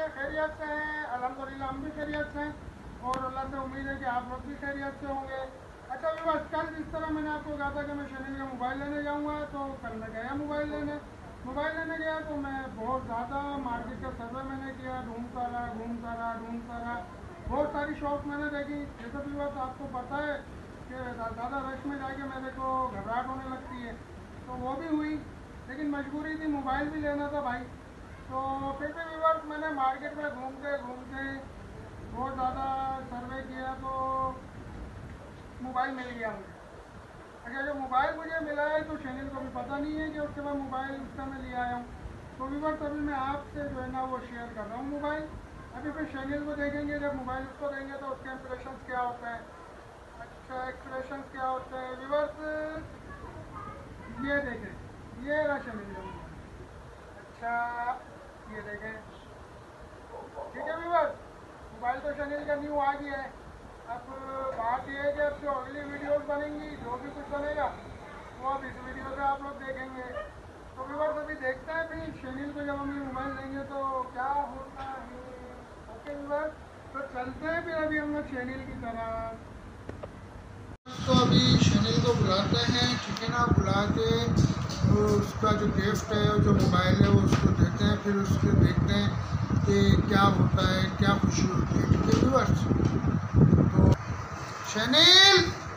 हैं? खैरियत से हैं? अल्हम्दुलिल्लाह हम भी खैरियत से हैं और अल्लाह से उम्मीद है कि आप लोग भी खैरियत से होंगे। अच्छा व्यूअर्स, कल जिस तरह मैंने आपको कहा था कि मैं शनील का मोबाइल लेने जाऊँगा, तो कल मैं गया मोबाइल लेने गया तो मैं बहुत ज़्यादा मार्केट का सर्वे मैंने किया, ढूंढता रहा, बहुत सारी शॉप मैंने देखी। जैसे व्यूअर्स आपको पता है कि ज़्यादा रश में जाके मेरे को घबराहट होने लगती है, तो वो भी हुई, लेकिन मजबूरी थी, मोबाइल भी लेना था भाई। तो फिर भी व्यूअर्स मैंने मार्केट में घूमते बहुत ज़्यादा सर्वे किया तो मोबाइल मिल गया मुझे। अच्छा, जो मोबाइल मुझे मिला है तो शनील को भी पता नहीं है कि उसके बाद मोबाइल उसका मैं ले आया हूँ। तो व्यूअर्स अभी मैं आपसे जो है ना वो शेयर कर रहा हूँ मोबाइल। अभी फिर शनील को देखेंगे, जब मोबाइल उसको देंगे तो उसके इंप्रेशंस क्या होते हैं। अच्छा, एक्सप्रेशंस क्या होते हैं व्यूअर्स, ये देखें, ये रहा शनील का मोबाइल। अच्छा, ये देखें, ठीक है व्यूअर्स, मोबाइल तो शनील का न्यू आ गया है। अब बात यह है कि अब जो अगली वीडियोस बनेंगी, जो भी कुछ बनेगा वो अब इस वीडियो से आप लोग देखेंगे। तो व्यूअर्स अभी देखते हैं फिर शनील को जब हम ये मोबाइल देंगे तो क्या होता है। ओके व्यूअर्स, तो चलते हैं फिर अभी हम लोग शनील की तरफ। तो अभी शनील को बुलाते हैं, ठीक है ना, बुला के तो उसका जो गिफ्ट है, जो मोबाइल है वो उसको देते हैं, फिर उसको देखते हैं कि क्या होता है, क्या खुशी होती है। ठीक है व्यूअर्स, तो शनील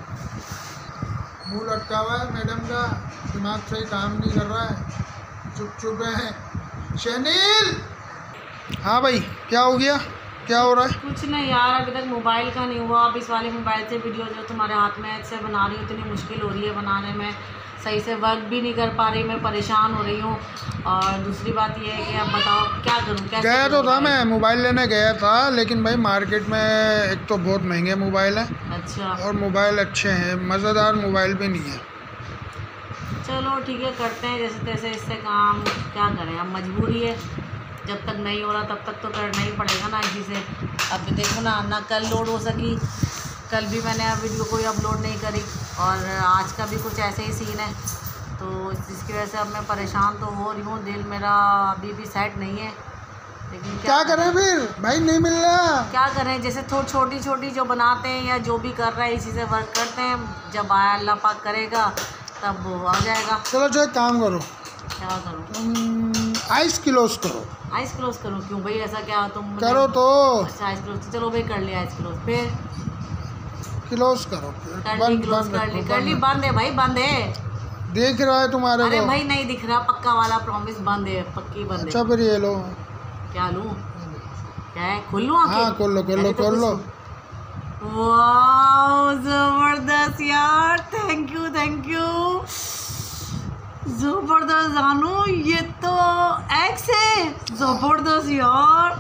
मुँह लटका हुआ है, मैडम का दिमाग सही काम नहीं कर रहा है, चुप है शनील। हाँ भाई, क्या हो गया, क्या हो रहा है? कुछ नहीं यार, अभी तक मोबाइल का नहीं हुआ। अब इस वाले मोबाइल से वीडियो जो तुम्हारे हाथ में से बना रही हूँ, इतनी मुश्किल हो रही है बनाने में, सही से वर्क भी नहीं कर पा रही, मैं परेशान हो रही हूँ। और दूसरी बात ये है कि अब बताओ क्या करूँ, कैसे गया तो था, मैं मोबाइल लेने गया था, लेकिन भाई मार्केट में एक तो बहुत महंगे मोबाइल हैं। अच्छा, और मोबाइल अच्छे हैं, मज़ेदार मोबाइल भी नहीं है। चलो ठीक है, करते हैं जैसे तैसे इससे काम, क्या करें, अब मजबूरी है, जब तक नहीं हो रहा तब तक तो करना ही पड़ेगा ना इसी से। अब देखो ना कल लोड हो सकी, कल भी मैंने वीडियो कोई अपलोड नहीं करी, और आज का भी कुछ ऐसे ही सीन है, तो जिसकी वजह से अब मैं परेशान तो हो रही हूँ। दिल मेरा अभी भी सेट नहीं है, लेकिन क्या करें फिर भाई, नहीं मिल रहा, क्या करें। जैसे छोटी छोटी जो बनाते हैं या जो भी कर रहे हैं इसी से वर्क करते हैं, जब आया अल्लाह पाक करेगा तब वो आ जाएगा। चलो जो एक काम करो, क्या करूँ, आइस क्लोज करो। आइस क्लोज करूँ? क्यों भाई, ऐसा क्या तुम करो तो। अच्छा आइस क्लोज, चलो भाई कर लिया आइस क्लोज, फिर क्लोज करो, कर ली, बंद है भाई, बंद है, देख रहा है तुम्हारे अरे भाई नहीं दिख रहा, पक्का वाला प्रॉमिस, बंद है, पक्की बंद है। अच्छा फिर ये लो, क्या लूँ, क्या है, खोल लूँ? हाँ खोल लो। वाह जबरदस्त यार, थैंक यू जबरदस्त जानू, ये तो एक्स है, जबरदस्त यार,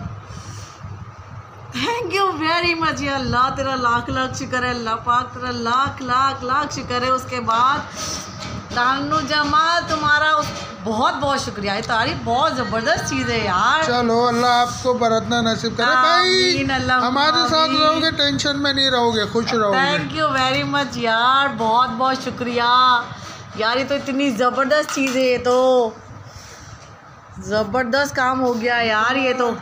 थैंक यू वेरी मच यार। अल्लाह तेरा लाख शुक्र है, अल्लाह पाक तेरा लाख शुक्र है। उसके बाद दानू जमाल तुम्हारा बहुत शुक्रिया, ये तारीफ बहुत ज़बरदस्त चीज़ है यार। चलो अल्लाह आपको बरतना नसीब करे भाई, हमारे साथ रहोगे, टेंशन में नहीं रहोगे, खुश रहोगे। थैंक यू वेरी मच यार, बहुत शुक्रिया यार, ये तो इतनी ज़बरदस्त चीज़ है, ये तो ज़बरदस्त काम हो गया यार। ये तो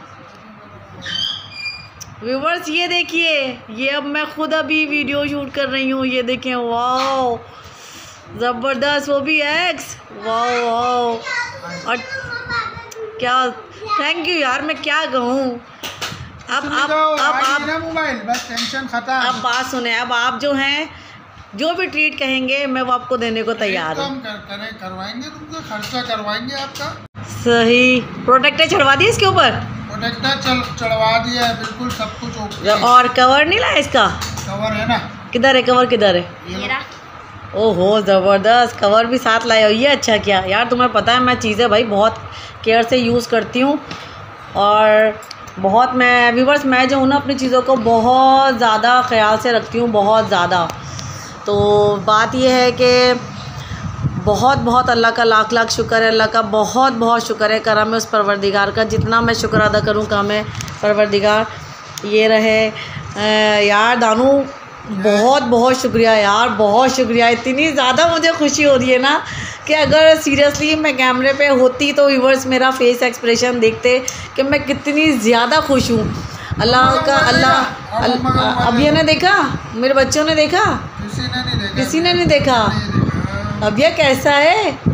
व्यूवर्स ये देखिए, ये अब मैं खुद अभी वीडियो शूट कर रही हूँ, ये देखें, वाओ ज़बरदस्त, वो भी एक्स, वाओ और क्या, थैंक यू यार, मैं क्या कहूँ। अब मोबाइल बस टेंशन खत्म। अब बात सुने, अब आप जो हैं जो भी ट्रीट कहेंगे मैं वो आपको देने को तैयार हूँ। करवाएंगे, तुमको खर्चा करवाएंगे आपका। सही, प्रोटेक्टर चढ़वा दिए इसके ऊपर, प्रोटेक्टर चढ़वा दिया है, बिल्कुल सब कुछ ओके। और कवर नहीं लाया इसका? कवर है ना, किधर है कवर, किधर है? ओहो ज़बरदस्त, कवर भी साथ लाए हो, ये अच्छा किया यार। तुम्हें पता है मैं चीज़ें भाई बहुत केयर से यूज़ करती हूँ, और बहुत मैं व्यूवर्स, मैं जो हूँ ना अपनी चीज़ों को बहुत ज़्यादा ख्याल से रखती हूँ, बहुत ज़्यादा। तो बात यह है कि बहुत अल्लाह का लाख शुक्र है, अल्लाह का बहुत शुक्र है, करम है उस परवरदिगार का, जितना मैं शुक्र अदा करूँ कम है। परवरदिगार ये रहे यार, दानू बहुत शुक्रिया यार, बहुत शुक्रिया, इतनी ज़्यादा मुझे खुशी हो रही है ना कि अगर सीरियसली मैं कैमरे पे होती तो व्यूअर्स मेरा फेस एक्सप्रेशन देखते कि मैं कितनी ज़्यादा खुश हूँ। अल्लाह का अल्लाह अभिया ने देखा, मेरे बच्चों ने देखा, किसी ने नहीं देखा। अभिया कैसा है?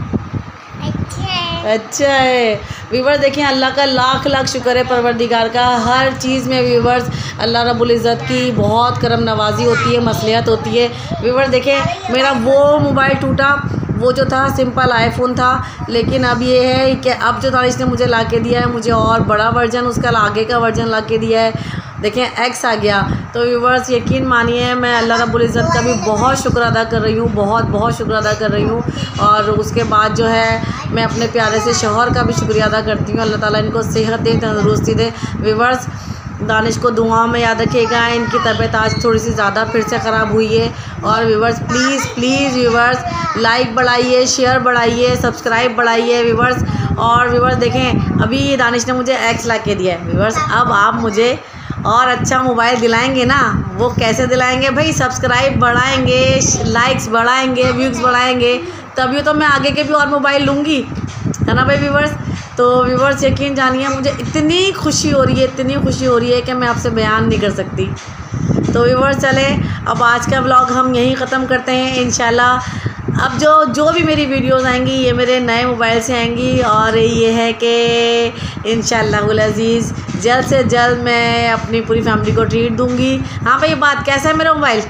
अच्छा है। व्यूवर्स देखिए, अल्लाह का लाख लाख शुक्र है परवरदिगार का, हर चीज़ में व्यूवर्स अल्लाह रब्बुल इज़्ज़त की बहुत करम नवाजी होती है, मसलियत होती है। व्यूवर्स देखिए, मेरा वो मोबाइल टूटा, वो जो था सिंपल आईफोन था, लेकिन अब ये है कि अब जो दानिश ने मुझे ला के दिया है, मुझे और बड़ा वर्जन, उसका आगे का वर्जन ला के दिया है। देखें एक्स आ गया। तो व्यूवर्स यकीन मानिए मैं अल्लाह रब्बुल इज़्ज़त का भी बहुत शुक्र अदा कर रही हूँ, बहुत शुक्र अदा कर रही हूँ। और उसके बाद जो है मैं अपने प्यारे से शौहर का भी शुक्रिया अदा करती हूँ। अल्लाह ताला इनको सेहत दे, तंदुरुस्ती दे। व्यूवर्स दानिश को दुआ में याद रखिएगा, इनकी तबीयत आज थोड़ी सी ज़्यादा फिर से ख़राब हुई है। और व्यूवर्स प्लीज़ व्यूवर्स लाइक बढ़ाइए, शेयर बढ़ाइए, सब्सक्राइब बढ़ाइए व्यूवर्स। और व्यूवर्स देखें, अभी दानिश ने मुझे एक्स ला के दिया है व्यूवर्स, अब आप मुझे और अच्छा मोबाइल दिलाएंगे ना। वो कैसे दिलाएंगे भाई? सब्सक्राइब बढ़ाएंगे, लाइक्स बढ़ाएंगे, व्यूज़ बढ़ाएंगे, तभी तो मैं आगे के भी और मोबाइल लूँगी, है ना भाई व्यूवर्स। तो व्यूवर्स यकीन जानिए मुझे इतनी खुशी हो रही है कि मैं आपसे बयान नहीं कर सकती। तो व्यूवर्स चले, अब आज का व्लॉग हम यहीं ख़त्म करते हैं इंशाल्लाह। अब जो भी मेरी वीडियोस आएंगी ये मेरे नए मोबाइल से आएंगी, और ये है कि इंशाअल्लाहुल अज़ीज़ जल्द से जल्द मैं अपनी पूरी फैमिली को ट्रीट दूंगी। हाँ भाई, बात कैसा है मेरा मोबाइल?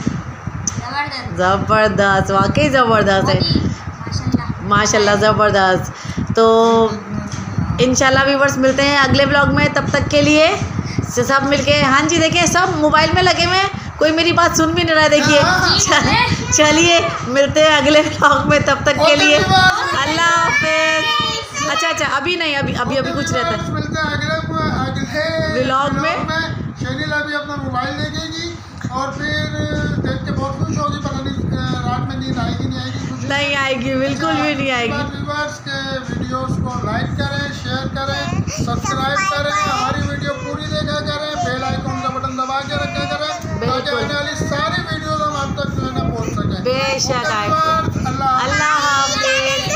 ज़बरदस्त, वाकई ज़बरदस्त है, माशाल्लाह ज़बरदस्त। तो इंशाल्लाह व्यूवर्स मिलते हैं अगले व्लॉग में, तब तक के लिए सब मिलके, हाँ जी देखिए सब मोबाइल में लगे हुए हैं, कोई मेरी बात सुन भी नहीं रहा है। देखिए चलिए मिलते हैं अगले व्लॉग में, तब तक के लिए अल्लाह हाफिज़। अच्छा अभी नहीं, अभी कुछ रहता है, मिलते हैं अगले व्लॉग में। शैलील अभी अपना मोबाइल देखेगी और फिर देख के बहुत खुश होगी, पता नहीं रात में नींद आएगी नहीं आएगी, बिल्कुल भी नहीं आएगी। व्यूअर्स के वीडियोस को लाइक करें, शेयर करें, सब्सक्राइब करें, हमारी वीडियो पूरी देखा करें, बेल आइकन का बटन दबा के रखा करें ताकि आने वाली सारी वीडियोस हम आप तक जो है ना पहुंच सकें। बेशक अल्लाह हाफिज़।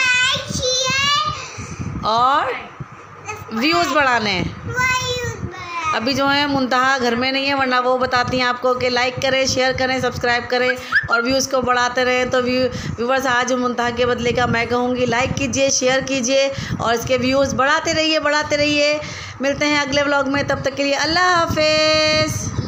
और व्यूज़ बढ़ाने अभी जो है मुंतहा घर में नहीं है, वरना वो बताती हैं आपको कि लाइक करें, शेयर करें, सब्सक्राइब करें और व्यूज़ को बढ़ाते रहें। तो व्यूवर्स आज मुंतहा के बदले का मैं कहूँगी लाइक कीजिए, शेयर कीजिए और इसके व्यूज़ बढ़ाते रहिए। मिलते हैं अगले व्लॉग में, तब तक के लिए अल्लाह हाफिज़।